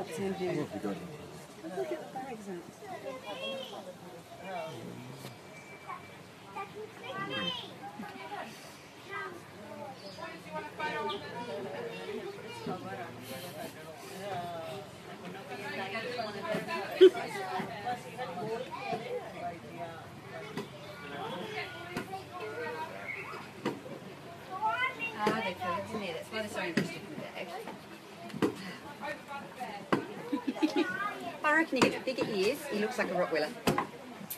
Send you. Look at the bags out. They fell in there. That's why they're so interested in the bag. I reckon he gets bigger ears. He looks like a Rottweiler.